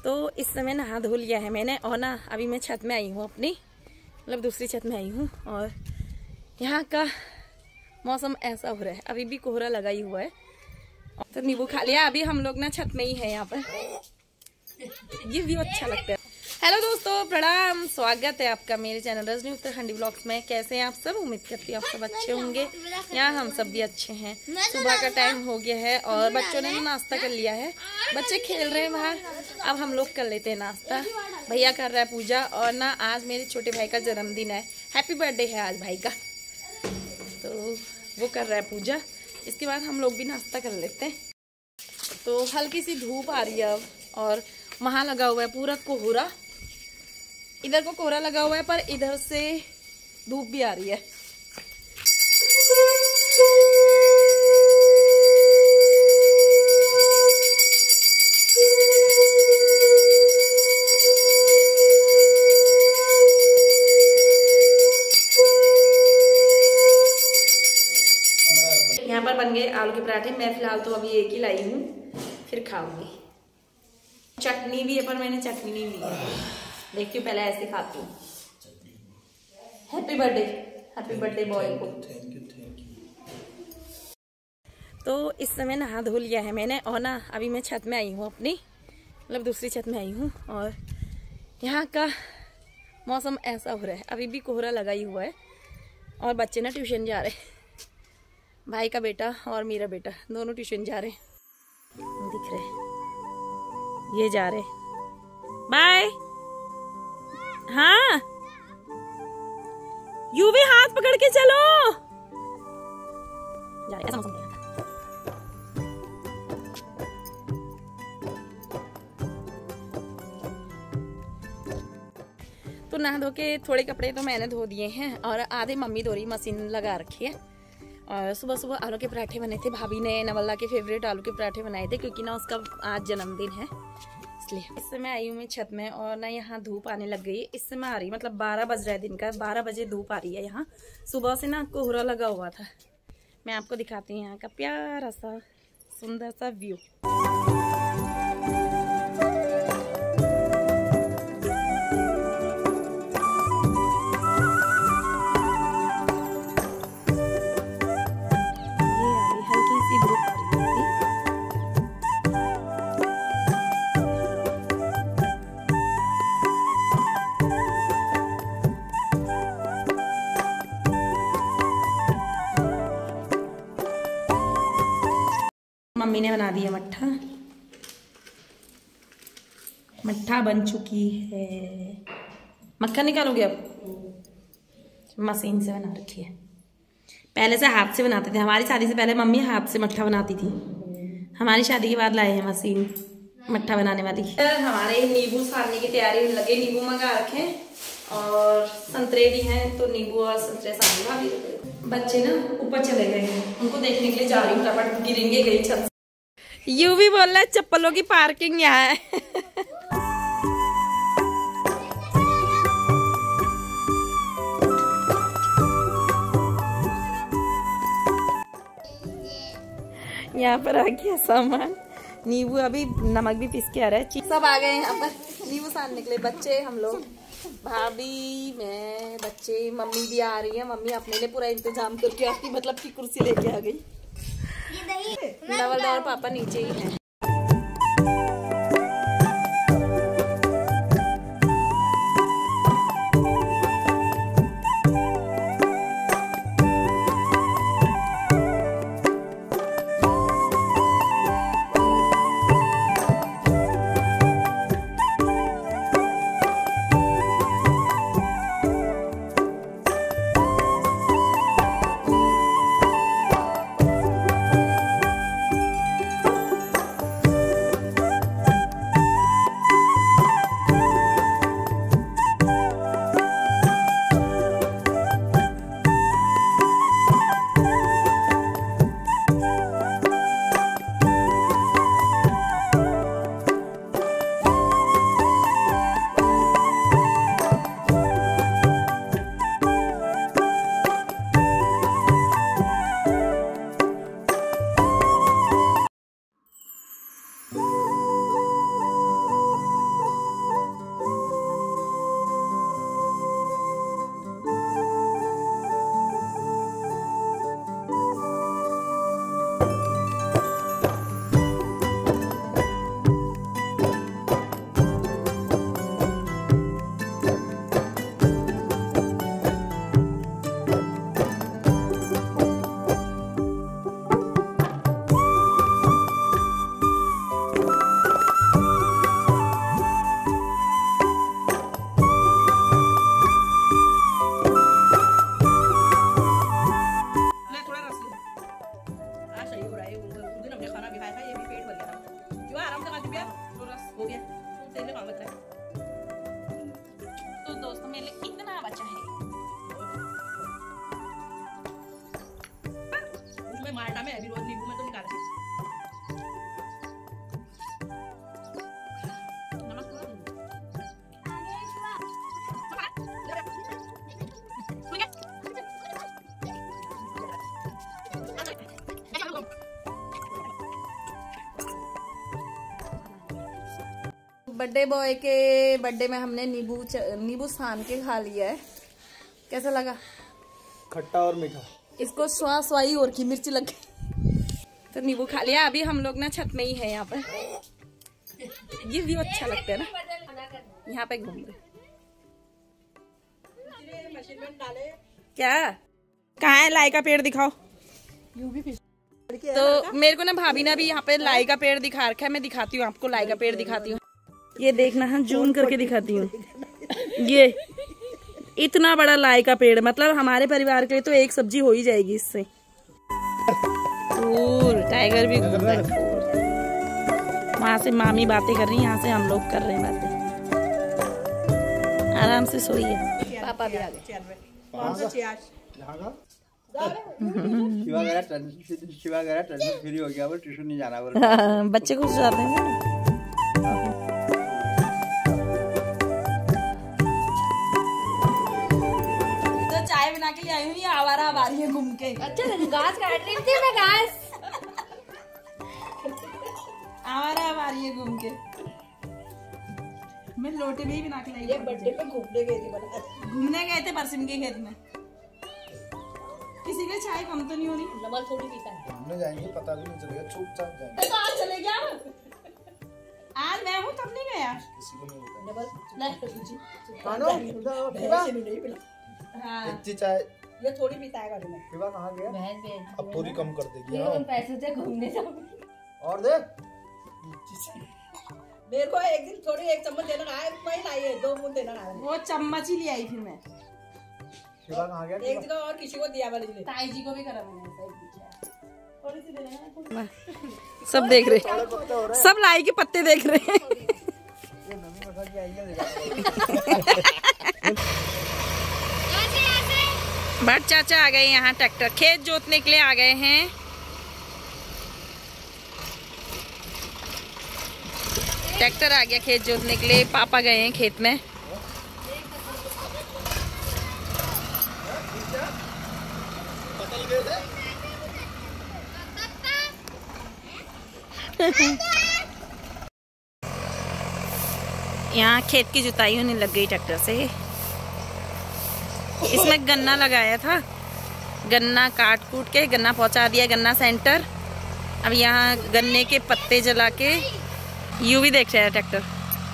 तो इस समय नहा धो लिया है मैंने और ना अभी मैं छत में आई हूँ अपनी, मतलब दूसरी छत में आई हूँ। और यहाँ का मौसम ऐसा हो रहा है, अभी भी कोहरा लगा ही हुआ है। तो नींबू खा लिया। अभी हम लोग ना छत में ही है यहाँ पर, ये व्यू अच्छा लगता है। हेलो दोस्तों, प्रणाम, स्वागत है आपका मेरे चैनल रजनी उत्तराखंडी ब्लॉग्स में। कैसे हैं आप सब? उम्मीद करती हूँ आप सब अच्छे होंगे। यहाँ हम सब भी अच्छे हैं। सुबह का टाइम हो गया है और बच्चों ने नाश्ता कर लिया है। बच्चे खेल रहे हैं बाहर, अब हम लोग कर लेते हैं नाश्ता। भैया कर रहा है पूजा और ना आज मेरे छोटे भाई का जन्मदिन है, हैप्पी बर्थडे है आज भाई का, तो वो कर रहा है पूजा। इसके बाद हम लोग भी नाश्ता कर लेते हैं। तो हल्की सी धूप आ रही है अब, और वहाँ लगा हुआ है पूरा कोहरा। इधर को कोहरा लगा हुआ है पर इधर से धूप भी आ रही है। यहाँ पर बन गए आलू के पराठे। मैं फिलहाल तो अभी एक ही लाई हूँ, फिर खाऊंगी। चटनी भी है पर मैंने चटनी नहीं ली है, देखती हूँ, पहले ऐसे खाती हूँ। हैप्पी बर्थडे बॉय को। Thank you. तो इस समय नहा धो लिया है मैंने और ना अभी मैं छत में आई हूँ अपनी, मतलब दूसरी छत में आई हूँ। और यहाँ का मौसम ऐसा हो रहा है, अभी भी कोहरा लगा ही हुआ है। और बच्चे ना ट्यूशन जा रहे हैं, भाई का बेटा और मेरा बेटा दोनों ट्यूशन जा रहे हैं। दिख रहे, ये जा रहे। बाय। हाँ, यू भी हाथ पकड़ के चलो। जा रहे, ऐसा मौसम है। तो नहा धो के थोड़े कपड़े तो मैंने धो दिए हैं और आधे मम्मी धो रही, मशीन लगा रखी है। और सुबह सुबह आलू के पराठे बने थे। भाभी ने नवल्ला के फेवरेट आलू के पराठे बनाए थे, क्योंकि ना उसका आज जन्मदिन है, इसलिए। इस समय आई हूँ मैं छत में और ना यहाँ धूप आने लग गई। इस समय आ रही, मतलब 12 बज रहा है दिन का, 12 बजे धूप आ रही है यहाँ। सुबह से ना कोहरा लगा हुआ था। मैं आपको दिखाती हूँ यहाँ का प्यारा सा सुंदर सा व्यू। मम्मी ने बना दिया मट्ठा, मट्ठा बन चुकी है। मक्खन निकालोगे अब? मशीन से बना रखी है। पहले से हाथ से बनाते थे, हमारी शादी से पहले मम्मी हाथ से मट्ठा बनाती थी। हमारी शादी के बाद लाए हैं मशीन मट्ठा बनाने वाली। हमारे नींबू सारने की तैयारी लगे, नींबू मंगा रखे और संतरे भी हैं, तो नींबू और संतरे सारने भी। बच्चे ना ऊपर चले गए हैं, उनको देखने के लिए जा रही हूँ, टपट गिरेंगे गई छत। यू भी बोल रहा है चप्पलों की पार्किंग यहाँ है। यहाँ पर आ गया सामान। नींबू अभी नमक भी पीस के आ रहा है। सब आ गए यहाँ पर नींबू सानने के लिए। बच्चे, हम लोग, भाभी, मैं, बच्चे, मम्मी भी आ रही है। मम्मी अपने लिए पूरा इंतजाम करके आपकी मतलब की कुर्सी लेके आ गई। नवल और पापा नीचे ही हैं। तो दोस्तों मेरे लिए इतना बचा है। उसमें माल्टा में अभी रोज नींबू में तो निकाल के बर्थडे बॉय के बर्थडे में हमने नींबू छान के खा लिया है। कैसा लगा? खट्टा और मीठा। इसको स्वाई और की मिर्ची लग गई तो नींबू खा लिया। अभी हम लोग ना छत में ही है, यहाँ पे ये व्यू अच्छा लगता है ना, यहाँ पे घूम रहे। क्या कहाँ है? लाई का पेड़ दिखाओ। तो मेरे को ना भाभी ने भी यहाँ पे लाई का पेड़ दिखा रखा है। मैं दिखाती हूँ आपको, लाई का पेड़ दिखाती हूँ। ये देखना, हाँ जूम करके दिखाती हूँ। ये इतना बड़ा लाई का पेड़, मतलब हमारे परिवार के लिए तो एक सब्जी हो ही जाएगी इससे। फूल टाइगर भी घूम रहा है। वहां से मामी बातें कर रही है, यहाँ से हम लोग कर रहे हैं बातें। आराम से सोइए। पापा भी आ गए। शिवा फ्री हो गया, ट्यूशन नहीं जाना। बच्चे खुश जाते हैं। के लिए आई हूँ, ये आवारा आ रही है घूम के। अच्छा घास काट रही थी मैं, घास आवारा आ रही है घूम के। मैं लोटे में ही बना के लाई। ये बर्थडे पे घूमने गए थे, घूमने गए थे परसिम के खेत में। किसी के चाय कम तो नहीं हो रही? नमक थोड़ी पीता है। घूमने जाएंगे पता भी नहीं चलेगा, चुपचाप जाएंगे। तो आज चले गया, आज मैं हूँ तब नहीं गया। किसी को नहीं होता। हाँ। इतनी चाय ये थोड़ी पीता है गाड़ी में। शिवा कहाँ गया? बहन अब थोड़ी कम कर देगी। तुम पैसे से घूमने जाओ और दे। मेरे को एक दिन थोड़ी एक चम्मच देना आए, वही लाई है, 2 बूंद देना आए। वो चम्मच ही ले आई फिर मैं। शिवा कहाँ गया? एक जगह और किसी को दिया वाली ने। ताई जी को भी करा मैंने। थोड़ी सी दे देना। सब देख रहे, सब लाई के पत्ते देख रहे हैं। ये नवी मसा की आई है। भट्ट चाचा आ गए यहाँ, ट्रैक्टर खेत जोतने के लिए आ गए हैं। ट्रैक्टर आ गया खेत जोतने के लिए। पापा गए हैं खेत में। यहाँ खेत की जुताई होने लग गई ट्रैक्टर से। इसमें गन्ना लगाया था, गन्ना काट कूट के गन्ना पहुंचा दिया गन्ना सेंटर। अब यहाँ गन्ने के पत्ते जला के यूं भी देख रहा है ट्रैक्टर।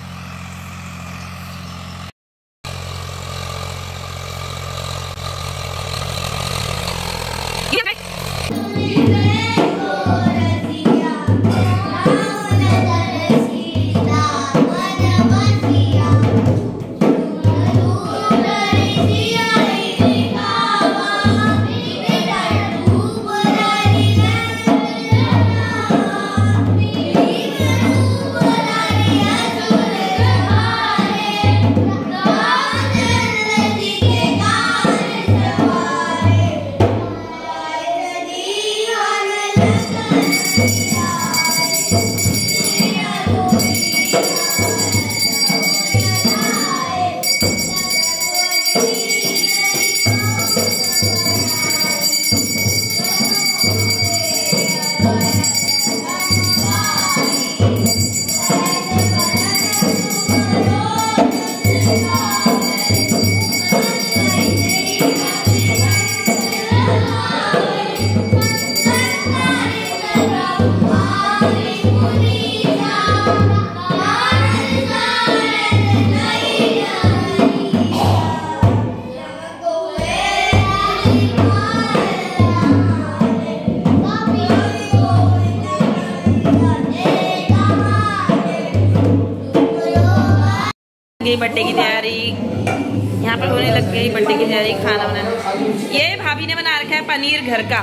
बर्थडे की तैयारी यहाँ पर होने लग गई। बर्थडे की तैयारी, खाना बनाना। ये भाभी ने बना रखा है पनीर घर का,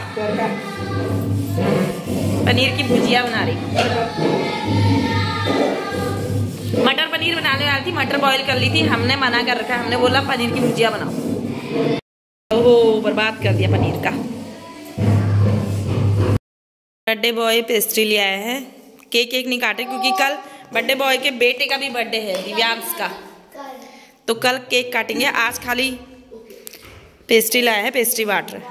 पनीर की भुजिया बना रही, मटर पनीर पनीर बनाने वाली थी, मटर बॉईल कर ली थी, हमने मना कर रखा है, हमने बोला पनीर की भुजिया बनाओ। ओह बर्बाद कर दिया पनीर का। बर्थडे बॉय पेस्ट्री ले आया है, केक नहीं काटे क्योंकि कल बर्थडे बॉय के बेटे का भी बर्थडे है, दिव्यांश का, तो कल केक काटेंगे, आज खाली पेस्ट्री लाया है, पेस्ट्री बांट रहे।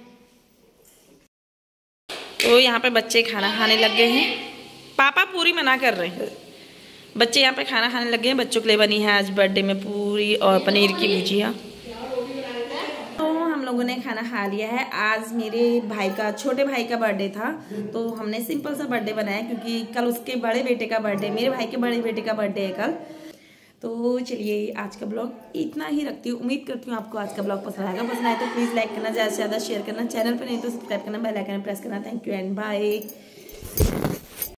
तो यहाँ पे बच्चे खाना खाने लग गए हैं, पापा पूरी मना कर रहे हैं, बच्चे यहाँ पे खाना खाने लग गए हैं। बच्चों के लिए बनी है आज बर्थडे में पूरी और पनीर की भुजिया। तो हम लोगों ने खाना खा लिया है। आज मेरे भाई का, छोटे भाई का बर्थडे था, तो हमने सिंपल सा बर्थडे बनाया क्योंकि कल उसके बड़े बेटे का बर्थडे, मेरे भाई के बड़े बेटे का बर्थडे है कल। तो चलिए आज का ब्लॉग इतना ही रखती हूँ। उम्मीद करती हूँ आपको आज का ब्लॉग पसंद आएगा। पसंद आए तो प्लीज़ लाइक करना, ज़्यादा से ज़्यादा शेयर करना, चैनल पर नहीं तो सब्सक्राइब करना, बेल आइकन प्रेस करना। Thank you and bye.